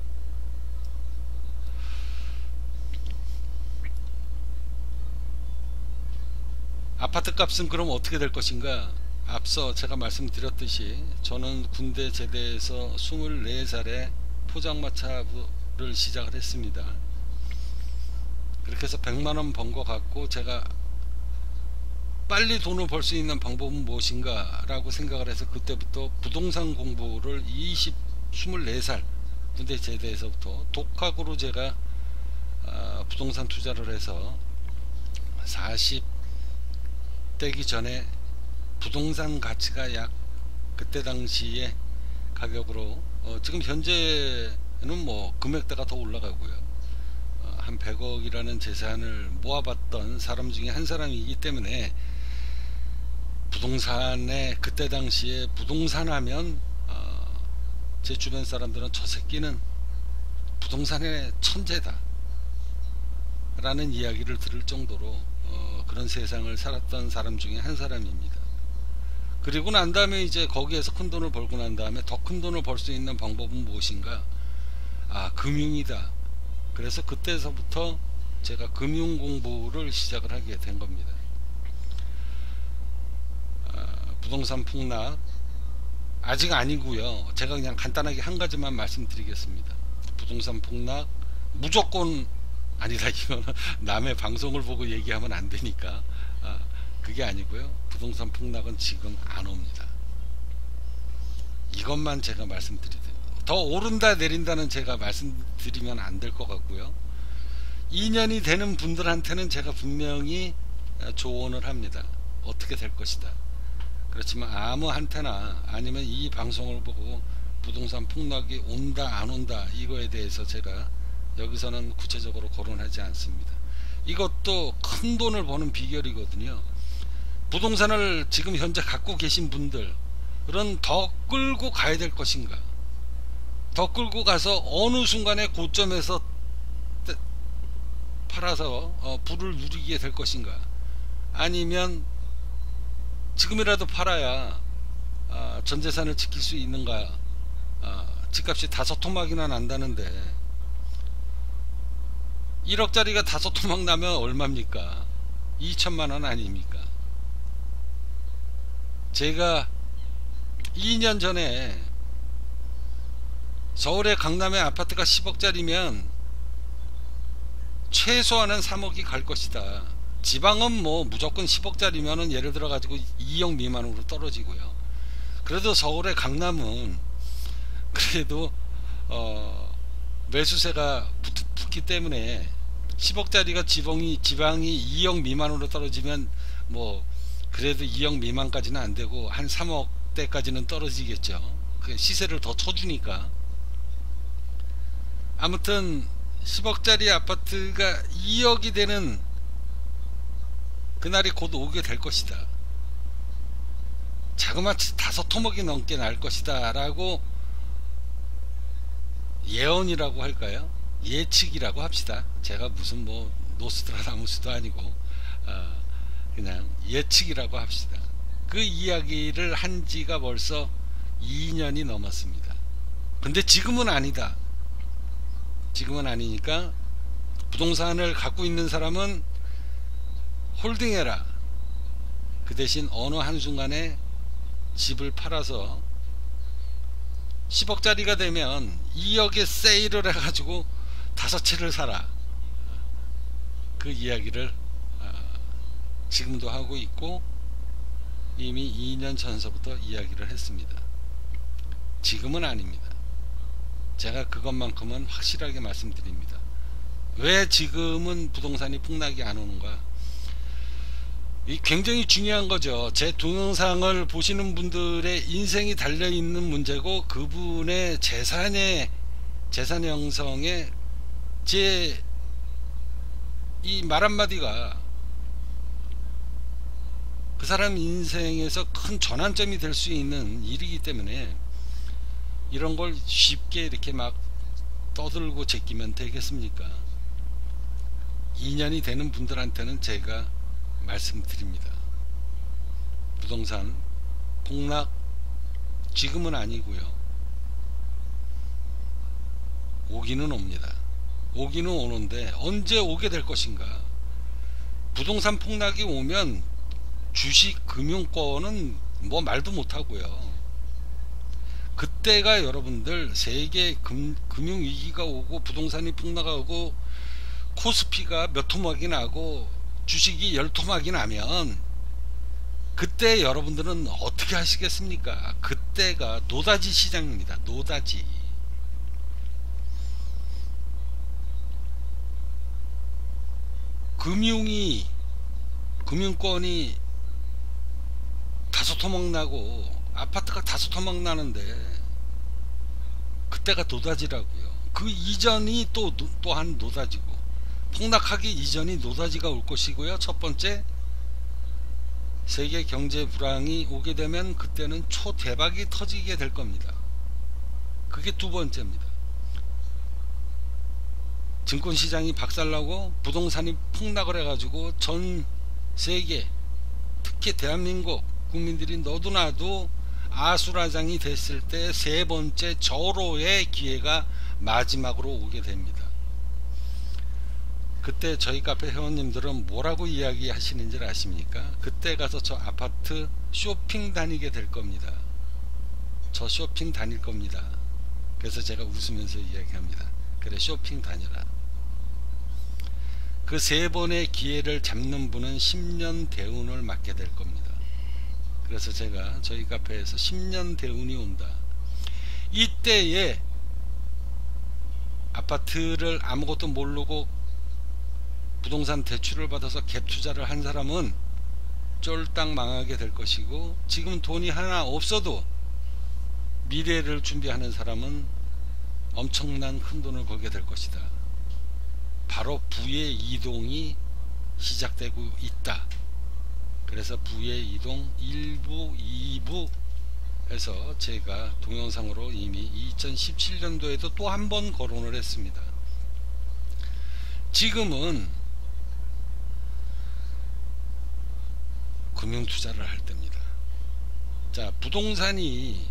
아파트 값은 그럼 어떻게 될 것인가? 앞서 제가 말씀드렸듯이 저는 군대 제대해서 스물네 살에 포장마차를 시작을 했습니다. 그렇게 해서 백만원 번 것 같고 제가 빨리 돈을 벌 수 있는 방법은 무엇인가 라고 생각을 해서 그때부터 부동산 공부를 이십, 스물네 살 군대 제대해서부터 독학으로 제가 어, 부동산 투자를 해서 사십 되기 전에 부동산 가치가 약 그때 당시에 가격으로 어, 지금 현재는 뭐 금액대가 더 올라가고요, 어, 한 백억이라는 재산을 모아봤던 사람 중에 한 사람이기 때문에 부동산에 그때 당시에 부동산 하면 어, 제 주변 사람들은 저 새끼는 부동산의 천재다 라는 이야기를 들을 정도로 어, 그런 세상을 살았던 사람 중에 한 사람입니다. 그리고 난 다음에 이제 거기에서 큰 돈을 벌고 난 다음에 더 큰 돈을 벌 수 있는 방법은 무엇인가? 아, 금융이다. 그래서 그때서부터 제가 금융 공부를 시작을 하게 된 겁니다. 아, 부동산 폭락 아직 아니고요. 제가 그냥 간단하게 한 가지만 말씀드리겠습니다. 부동산 폭락 무조건 아니다. 이거는 남의 방송을 보고 얘기하면 안 되니까 아, 그게 아니고요. 부동산 폭락은 지금 안 옵니다. 이것만 제가 말씀드리죠. 더 오른다 내린다는 제가 말씀드리면 안 될 것 같고요. 이 년이 되는 분들한테는 제가 분명히 조언을 합니다. 어떻게 될 것이다. 그렇지만 아무한테나 아니면 이 방송을 보고 부동산 폭락이 온다 안 온다 이거에 대해서 제가 여기서는 구체적으로 거론하지 않습니다. 이것도 큰 돈을 버는 비결이거든요. 부동산을 지금 현재 갖고 계신 분들은 더 끌고 가야 될 것인가, 더 끌고 가서 어느 순간에 고점에서 팔아서 어, 부를 누리게 될 것인가, 아니면 지금이라도 팔아야 아, 전재산을 지킬 수 있는가. 아, 집값이 다섯 토막이나 난다는데 일억짜리가 다섯 토막 나면 얼마입니까? 이천만원 아닙니까? 제가 이 년 전에 서울의 강남의 아파트가 십억짜리면 최소한은 삼억이 갈 것이다. 지방은 뭐 무조건 십억짜리면은 예를 들어 가지고 이억 미만으로 떨어지고요. 그래도 서울의 강남은 그래도 어 매수세가 붙, 붙기 때문에 십억짜리가 지방이 지방이 이억 미만으로 떨어지면 뭐 그래도 이억 미만까지는 안 되고 한 삼억대까지는 떨어지겠죠. 그 시세를 더 쳐주니까. 아무튼 십억짜리 아파트가 이억이 되는 그날이 곧 오게 될 것이다. 자그마치 다섯 토막이 넘게 날 것이다 라고 예언이라고 할까요? 예측이라고 합시다. 제가 무슨 뭐 노스트라다무스도 아니고 어, 그냥 예측이라고 합시다. 그 이야기를 한 지가 벌써 이 년이 넘었습니다. 근데 지금은 아니다. 지금은 아니니까 부동산을 갖고 있는 사람은 홀딩해라. 그 대신 어느 한순간에 집을 팔아서 십억짜리가 되면 이억에 세일을 해가지고 다섯 채를 사라. 그 이야기를 지금도 하고 있고 이미 이 년 전서부터 이야기를 했습니다. 지금은 아닙니다. 제가 그것만큼은 확실하게 말씀드립니다. 왜 지금은 부동산이 폭락이 안 오는가? 이 굉장히 중요한 거죠. 제 동영상을 보시는 분들의 인생이 달려있는 문제고 그분의 재산의 재산 형성에 제 이 말 한마디가 그 사람 인생에서 큰 전환점이 될 수 있는 일이기 때문에 이런 걸 쉽게 이렇게 막 떠들고 제끼면 되겠습니까? 이 년이 되는 분들한테는 제가 말씀드립니다. 부동산 폭락 지금은 아니고요. 오기는 옵니다. 오기는 오는데 언제 오게 될 것인가? 부동산 폭락이 오면 주식 금융권은 뭐 말도 못하고요. 그때가 여러분들 세계 금, 금융위기가 오고 부동산이 폭락하고 코스피가 몇 토막이 나고 주식이 열 토막이 나면 그때 여러분들은 어떻게 하시겠습니까? 그때가 노다지 시장입니다. 노다지. 금융이 금융권이 다섯 토막 나고 아파트가 다섯 토막 나는데 그때가 노다지라고요. 그 이전이 또 또한 노다지고 폭락하기 이전이 노다지가 올 것이고요. 첫 번째, 세계 경제 불황이 오게 되면 그때는 초대박이 터지게 될 겁니다. 그게 두 번째입니다. 증권시장이 박살나고 부동산이 폭락을 해가지고 전 세계, 특히 대한민국 국민들이 너도나도 아수라장이 됐을 때 세 번째 절호의 기회가 마지막으로 오게 됩니다. 그때 저희 카페 회원님들은 뭐라고 이야기 하시는지 아십니까? 그때 가서 저 아파트 쇼핑 다니게 될 겁니다. 저 쇼핑 다닐 겁니다. 그래서 제가 웃으면서 이야기합니다. 그래, 쇼핑 다녀라. 그 세 번의 기회를 잡는 분은 십 년 대운을 맞게 될 겁니다. 그래서 제가 저희 카페에서 십 년 대운이 온다. 이때에 아파트를 아무것도 모르고 부동산 대출을 받아서 갭 투자를 한 사람은 쫄딱 망하게 될 것이고, 지금 돈이 하나 없어도 미래를 준비하는 사람은 엄청난 큰 돈을 벌게 될 것이다. 바로 부의 이동이 시작되고 있다. 그래서 부의 이동 일 부, 이 부 해서 제가 동영상으로 이미 이천십칠 년도에도 또 한 번 거론을 했습니다. 지금은 금융투자를 할 때입니다. 자, 부동산이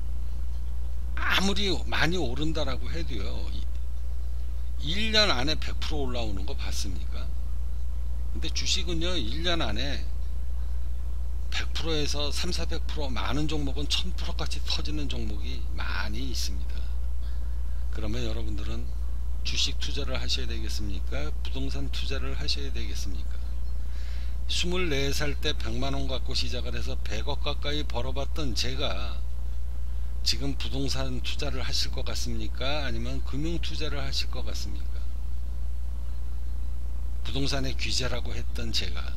아무리 많이 오른다라고 해도요, 일 년 안에 백 퍼센트 올라오는 거 봤습니까? 근데 주식은요, 일 년 안에 백 퍼센트에서 삼백, 사백 퍼센트, 많은 종목은 천 퍼센트 까지 터지는 종목이 많이 있습니다. 그러면 여러분들은 주식 투자를 하셔야 되겠습니까? 부동산 투자를 하셔야 되겠습니까? 스물네 살 때 백만 원 갖고 시작을 해서 백억 가까이 벌어봤던 제가 지금 부동산 투자를 하실 것 같습니까? 아니면 금융 투자를 하실 것 같습니까? 부동산의 귀재라고 했던 제가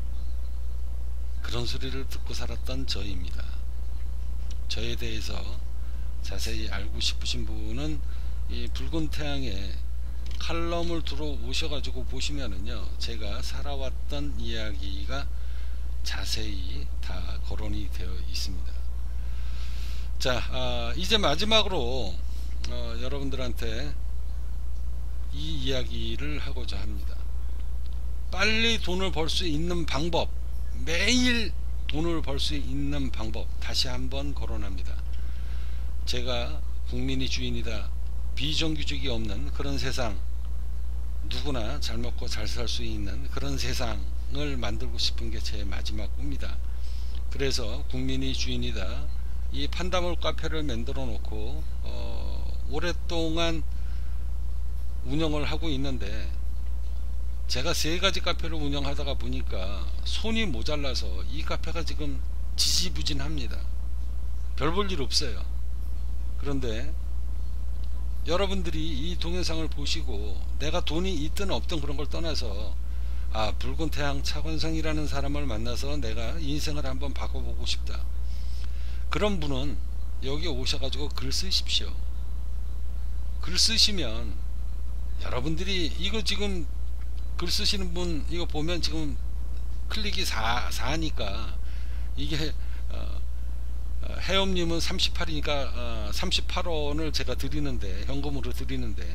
그런 소리를 듣고 살았던 저입니다. 저에 대해서 자세히 알고 싶으신 분은 이 붉은 태양에 칼럼을 들어오셔가지고 보시면은요, 제가 살아왔던 이야기가 자세히 다 거론이 되어 있습니다. 자, 아, 이제 마지막으로 어, 여러분들한테 이 이야기를 하고자 합니다. 빨리 돈을 벌 수 있는 방법, 매일 돈을 벌 수 있는 방법 다시 한번 거론합니다. 제가 국민이 주인이다, 비정규직이 없는 그런 세상, 누구나 잘 먹고 잘 살 수 있는 그런 세상을 만들고 싶은 게 제 마지막 꿈입니다. 그래서 국민이 주인이다, 이 판다몰 카페를 만들어 놓고 어, 오랫동안 운영을 하고 있는데, 제가 세 가지 카페를 운영하다가 보니까 손이 모자라서 이 카페가 지금 지지부진합니다. 별 볼 일 없어요. 그런데 여러분들이 이 동영상을 보시고 내가 돈이 있든 없든 그런 걸 떠나서, 아, 붉은 태양 차관성이라는 사람을 만나서 내가 인생을 한번 바꿔보고 싶다, 그런 분은 여기 오셔가지고 글 쓰십시오. 글 쓰시면 여러분들이 이거 지금 글 쓰시는 분 이거 보면 지금 클릭이 사, 사니까 이게 어, 어, 해엄님은 삼십팔이니까 어, 삼십팔 원을 제가 드리는데, 현금으로 드리는데,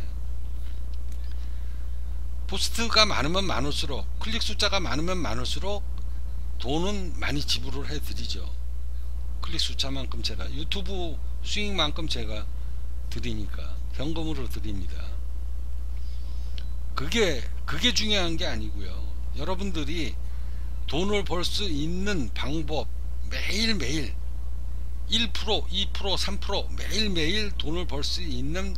포스트가 많으면 많을수록, 클릭 숫자가 많으면 많을수록 돈은 많이 지불을 해 드리죠. 클릭 숫자만큼 제가, 유튜브 수익만큼 제가 드리니까 현금으로 드립니다. 그게 그게 중요한 게 아니고요. 여러분들이 돈을 벌 수 있는 방법, 매일매일 일 퍼센트, 이 퍼센트, 삼 퍼센트 매일매일 돈을 벌 수 있는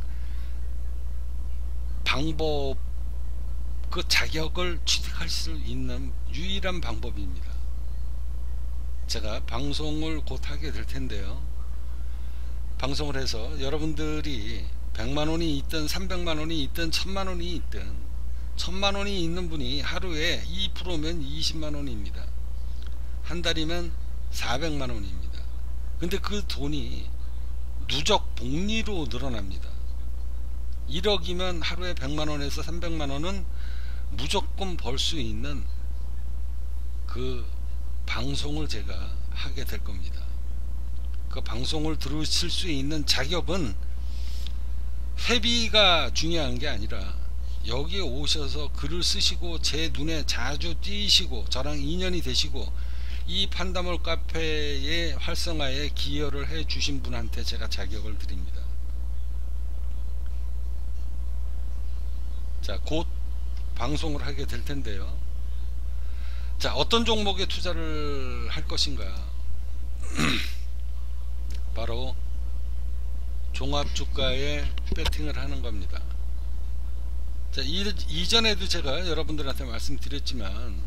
방법, 그 자격을 취득할 수 있는 유일한 방법입니다. 제가 방송을 곧 하게 될 텐데요, 방송을 해서 여러분들이 백만 원이 있든 삼백만 원이 있든 천만 원이 있든, 천만 원이 있는 분이 하루에 이 퍼센트면 이십만 원입니다. 한 달이면 사백만 원입니다. 근데 그 돈이 누적 복리로 늘어납니다. 일억이면 하루에 백만 원에서 삼백만 원은 무조건 벌 수 있는 그 방송을 제가 하게 될 겁니다. 그 방송을 들으실 수 있는 자격은 회비가 중요한 게 아니라, 여기에 오셔서 글을 쓰시고 제 눈에 자주 띄시고 저랑 인연이 되시고 이 판다몰 카페의 활성화에 기여를 해 주신 분한테 제가 자격을 드립니다. 자, 곧 방송을 하게 될 텐데요. 자, 어떤 종목에 투자를 할 것인가? 바로 종합주가에 배팅을 하는 겁니다. 자, 이, 이전에도 제가 여러분들한테 말씀드렸지만,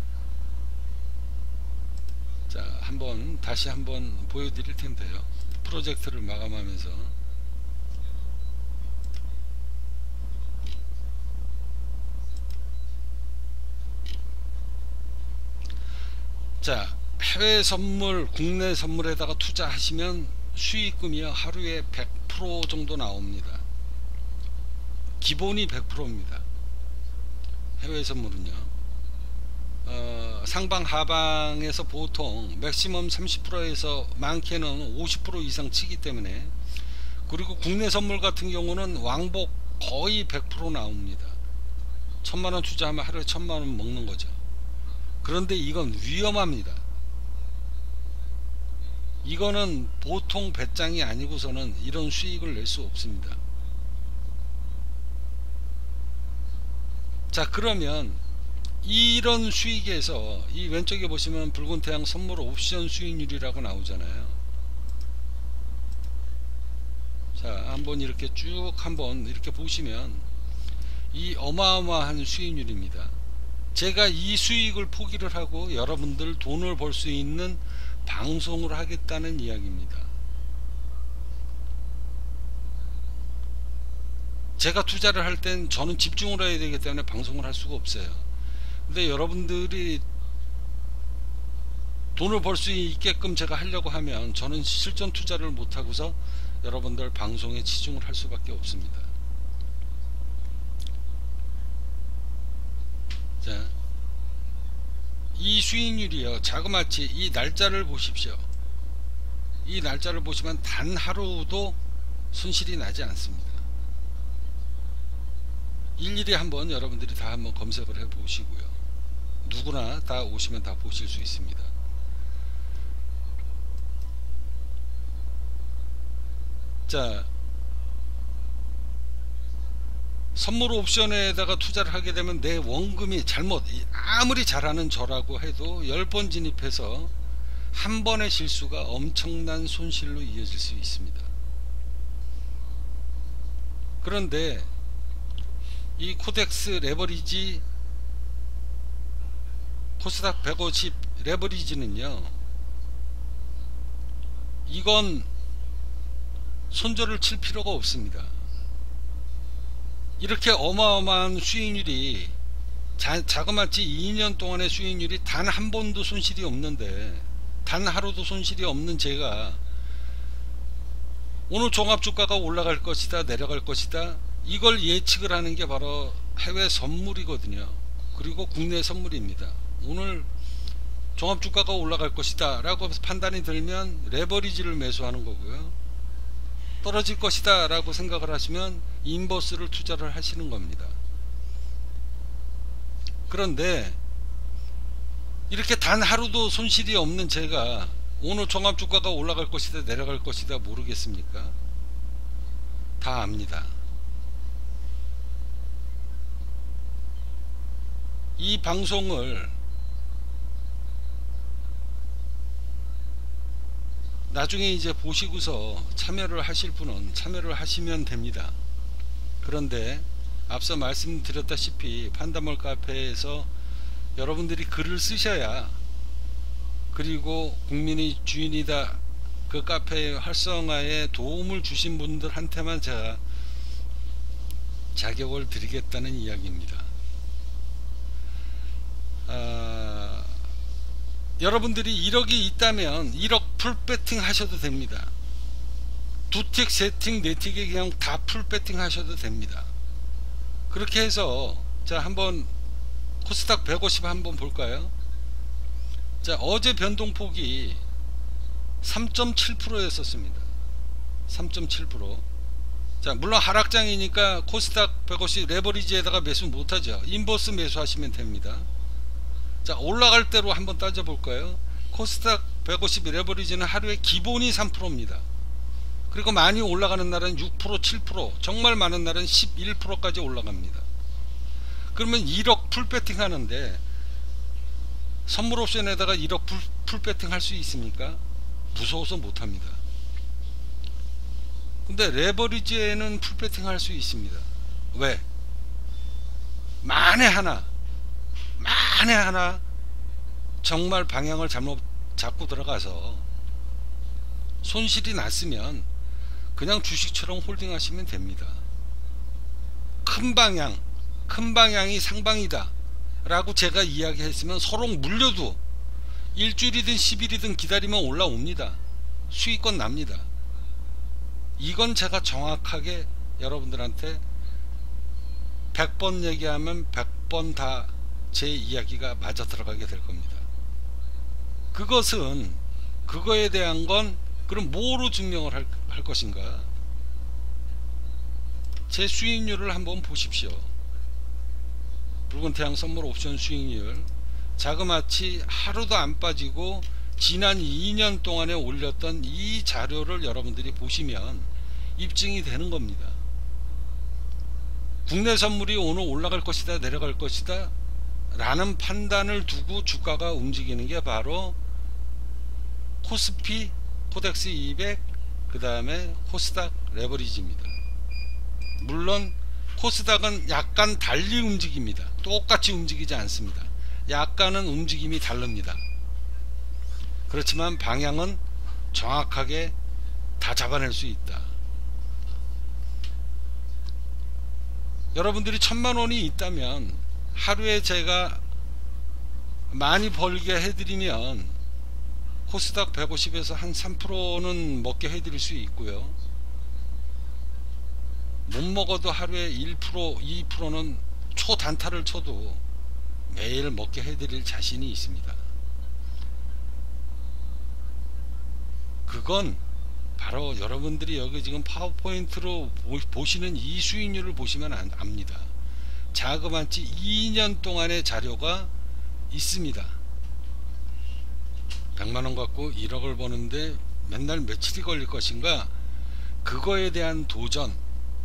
자, 한번 다시 한번 보여드릴 텐데요. 프로젝트를 마감하면서, 자, 해외 선물, 국내 선물에다가 투자하시면 수익금이요 하루에 백 퍼센트 정도 나옵니다. 기본이 백 퍼센트입니다. 해외 선물은요. 어, 상방 하방에서 보통 맥시멈 삼십 퍼센트에서 많게는 오십 퍼센트 이상 치기 때문에, 그리고 국내 선물 같은 경우는 왕복 거의 백 퍼센트 나옵니다. 천만원 투자하면 하루에 천만원 먹는 거죠. 그런데 이건 위험합니다. 이거는 보통 배짱이 아니고서는 이런 수익을 낼 수 없습니다. 자, 그러면 이런 수익에서 이 왼쪽에 보시면 붉은 태양 선물 옵션 수익률이라고 나오잖아요. 자, 한번 이렇게 쭉 한번 이렇게 보시면 이 어마어마한 수익률입니다. 제가 이 수익을 포기를 하고 여러분들 돈을 벌 수 있는 방송을 하겠다는 이야기입니다. 제가 투자를 할 땐 저는 집중을 해야 되기 때문에 방송을 할 수가 없어요. 근데 여러분들이 돈을 벌 수 있게끔 제가 하려고 하면 저는 실전 투자를 못하고서 여러분들 방송에 치중을 할 수밖에 없습니다. 자, 이 수익률이요, 자그마치 이 날짜를 보십시오. 이 날짜를 보시면 단 하루도 손실이 나지 않습니다. 일일이 한번 여러분들이 다 한번 검색을 해 보시고요. 누구나 다 오시면 다 보실 수 있습니다. 자, 선물 옵션에다가 투자를 하게 되면 내 원금이 잘못, 아무리 잘하는 저라고 해도 십 번 진입해서 한 번의 실수가 엄청난 손실로 이어질 수 있습니다. 그런데 이 코덱스 레버리지, 코스닥 백오십 레버리지는요, 이건 손절을 칠 필요가 없습니다. 이렇게 어마어마한 수익률이, 자, 자그마치 이 년 동안의 수익률이 단 한 번도 손실이 없는데, 단 하루도 손실이 없는 제가 오늘 종합주가가 올라갈 것이다 내려갈 것이다 이걸 예측을 하는 게 바로 해외 선물이거든요. 그리고 국내 선물입니다. 오늘 종합주가가 올라갈 것이다 라고 판단이 들면 레버리지를 매수하는 거고요, 떨어질 것이다 라고 생각을 하시면 인버스를 투자를 하시는 겁니다. 그런데 이렇게 단 하루도 손실이 없는 제가 오늘 종합주가가 올라갈 것이다 내려갈 것이다 모르겠습니까? 다 압니다. 이 방송을 나중에 이제 보시고서 참여를 하실 분은 참여를 하시면 됩니다. 그런데 앞서 말씀드렸다시피 판다몰 카페에서 여러분들이 글을 쓰셔야, 그리고 국민의 주인이다 그 카페의 활성화에 도움을 주신 분들한테만 제가 자격을 드리겠다는 이야기입니다. 아, 여러분들이 일억이 있다면 일억 풀 배팅 하셔도 됩니다. 두 틱, 세 틱, 네 틱에 그냥 다 풀 배팅 하셔도 됩니다. 그렇게 해서 자, 한번 코스닥 백오십 한번 볼까요? 자, 어제 변동폭이 삼 점 칠 퍼센트였었습니다. 삼 점 칠 퍼센트. 자, 물론 하락장이니까 코스닥 백오십 레버리지에다가 매수 못하죠. 인버스 매수하시면 됩니다. 자, 올라갈 대로 한번 따져볼까요? 코스닥 백오십 레버리지는 하루에 기본이 삼 퍼센트입니다. 그리고 많이 올라가는 날은 육 퍼센트, 칠 퍼센트, 정말 많은 날은 십일 퍼센트까지 올라갑니다. 그러면 일억 풀 배팅 하는데 선물 옵션에다가 일억 풀, 풀 배팅 할 수 있습니까? 무서워서 못합니다. 근데 레버리지에는 풀 배팅 할 수 있습니다. 왜? 만에 하나 만에 하나 정말 방향을 잘못 잡고 들어가서 손실이 났으면 그냥 주식처럼 홀딩 하시면 됩니다. 큰 방향 큰 방향이 상방이다 라고 제가 이야기했으면 서로 물려도 일주일이든 십 일이든 기다리면 올라옵니다. 수익권 납니다. 이건 제가 정확하게 여러분들한테 백 번 얘기하면 백 번 다 제 이야기가 맞아 들어가게 될 겁니다. 그것은 그거에 대한 건 그럼 뭐로 증명을 할, 할 것인가? 제 수익률을 한번 보십시오. 붉은 태양 선물 옵션 수익률 자그마치 하루도 안 빠지고 지난 이 년 동안에 올렸던 이 자료를 여러분들이 보시면 입증이 되는 겁니다. 국내 선물이 오늘 올라갈 것이다 내려갈 것이다 라는 판단을 두고 주가가 움직이는 게 바로 코스피 코덱스 이백 그 다음에 코스닥 레버리지입니다. 물론 코스닥은 약간 달리 움직입니다. 똑같이 움직이지 않습니다. 약간은 움직임이 다릅니다. 그렇지만 방향은 정확하게 다 잡아낼 수 있다. 여러분들이 천만 원이 있다면 하루에 제가 많이 벌게 해드리면 코스닥 백오십에서 한 삼 퍼센트는 먹게 해드릴 수 있고요. 못 먹어도 하루에 일 퍼센트 이 퍼센트는 초단타를 쳐도 매일 먹게 해드릴 자신이 있습니다. 그건 바로 여러분들이 여기 지금 파워포인트로 보시는 이 수익률을 보시면 압니다. 자그마치 이 년 동안의 자료가 있습니다. 백만 원 갖고 일억을 버는데 맨날 며칠이 걸릴 것인가? 그거에 대한 도전.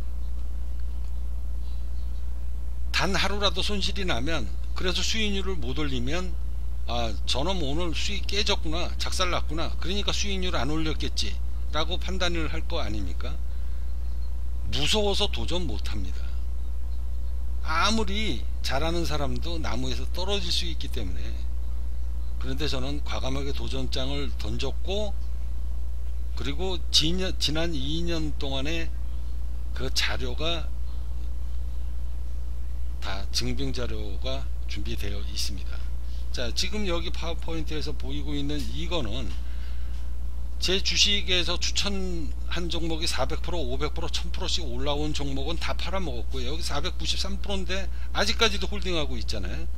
단 하루라도 손실이 나면 그래서 수익률을 못 올리면 아 저놈 오늘 수익 깨졌구나 작살났구나 그러니까 수익률 안 올렸겠지 라고 판단을 할 거 아닙니까? 무서워서 도전 못합니다. 아무리 잘하는 사람도 나무에서 떨어질 수 있기 때문에. 그런데 저는 과감하게 도전장을 던졌고 그리고 지년, 지난 이 년 동안의 그 자료가 다 증빙 자료가 준비되어 있습니다. 자 지금 여기 파워포인트에서 보이고 있는 이거는 제 주식에서 추천한 종목이 사백 퍼센트 오백 퍼센트 천 퍼센트씩 올라온 종목은 다 팔아먹었고요. 여기 사백구십삼 퍼센트인데 아직까지도 홀딩하고 있잖아요.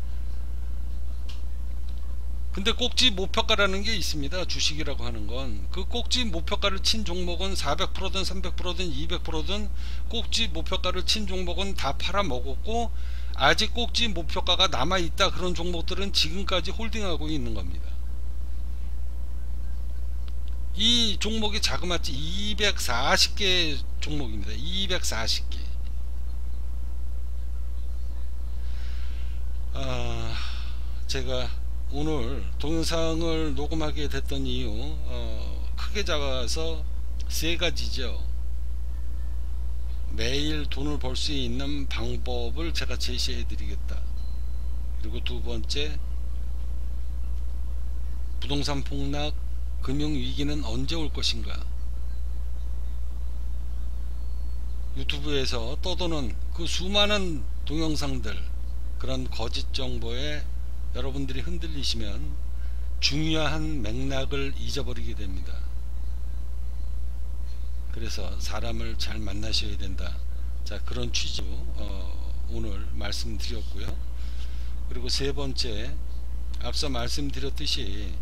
근데 꼭지 목표가라는 게 있습니다. 주식이라고 하는 건 그 꼭지 목표가를 친 종목은 사백 퍼센트든 삼백 퍼센트든 이백 퍼센트든 꼭지 목표가를 친 종목은 다 팔아먹었고 아직 꼭지 목표가가 남아있다 그런 종목들은 지금까지 홀딩하고 있는 겁니다. 이 종목이 자그마치 이백사십 개 종목입니다. 이백사십 개. 아, 제가 오늘 동영상을 녹음하게 됐던 이유 어, 크게 잡아서 세 가지죠. 매일 돈을 벌 수 있는 방법을 제가 제시해 드리겠다. 그리고 두 번째, 부동산 폭락 금융위기는 언제 올 것인가. 유튜브에서 떠도는 그 수많은 동영상들, 그런 거짓 정보에 여러분들이 흔들리시면 중요한 맥락을 잊어버리게 됩니다. 그래서 사람을 잘 만나셔야 된다. 자, 그런 취지로 어, 오늘 말씀드렸고요. 그리고 세 번째, 앞서 말씀드렸듯이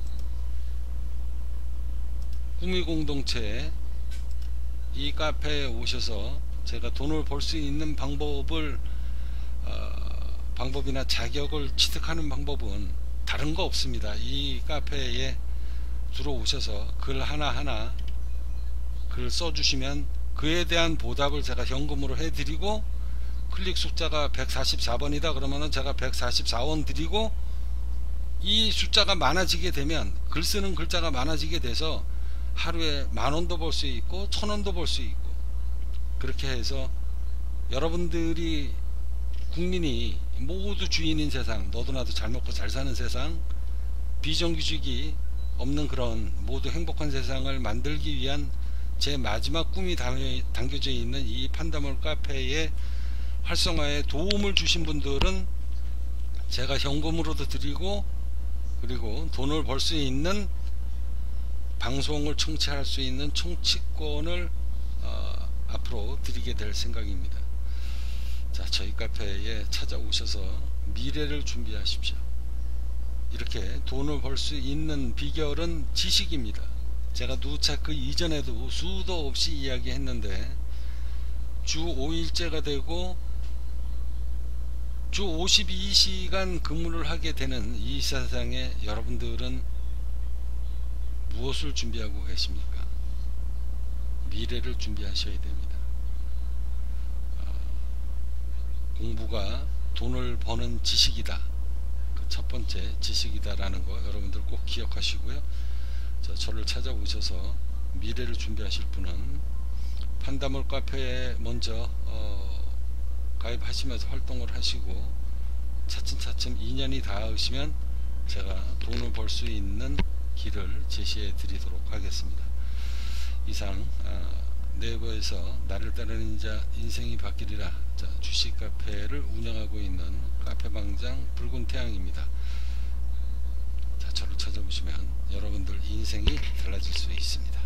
꿈이 공동체 이 카페에 오셔서 제가 돈을 벌 수 있는 방법을 어, 방법이나 자격을 취득하는 방법은 다른 거 없습니다. 이 카페에 들어오셔서 글 하나하나 글 써주시면 그에 대한 보답을 제가 현금으로 해드리고 클릭 숫자가 백사십사 번이다 그러면은 제가 백사십사 원 드리고, 이 숫자가 많아지게 되면, 글 쓰는 글자가 많아지게 돼서 하루에 만원도 벌 수 있고 천원도 벌 수 있고, 그렇게 해서 여러분들이, 국민이 모두 주인인 세상, 너도 나도 잘 먹고 잘 사는 세상, 비정규직이 없는 그런 모두 행복한 세상을 만들기 위한 제 마지막 꿈이 담겨져 있는 이 판다몰 카페의 활성화에 도움을 주신 분들은 제가 현금으로도 드리고, 그리고 돈을 벌 수 있는 방송을 청취할 수 있는 청취권을 어, 앞으로 드리게 될 생각입니다. 자, 저희 카페에 찾아오셔서 미래를 준비하십시오. 이렇게 돈을 벌 수 있는 비결은 지식입니다. 제가 누차 그 이전에도 수도 없이 이야기했는데, 주 오 일째가 되고 주 오십이 시간 근무를 하게 되는 이 세상에 여러분들은 무엇을 준비하고 계십니까? 미래를 준비하셔야 됩니다. 공부가 돈을 버는 지식이다. 그 첫 번째 지식이다 라는 거 여러분들 꼭 기억하시고요. 자, 저를 찾아오셔서 미래를 준비하실 분은 판다몰 카페에 먼저 어, 가입하시면서 활동을 하시고, 차츰차츰 이 년이 닿으시면 제가 돈을 벌 수 있는 길을 제시해 드리도록 하겠습니다. 이상 어, 네이버에서 나를 따르는 자 인생이 바뀌리라, 자, 주식 카페를 운영하고 있는 카페방장 붉은 태양입니다. 자, 저를 찾아보시면 여러분들 인생이 달라질 수 있습니다.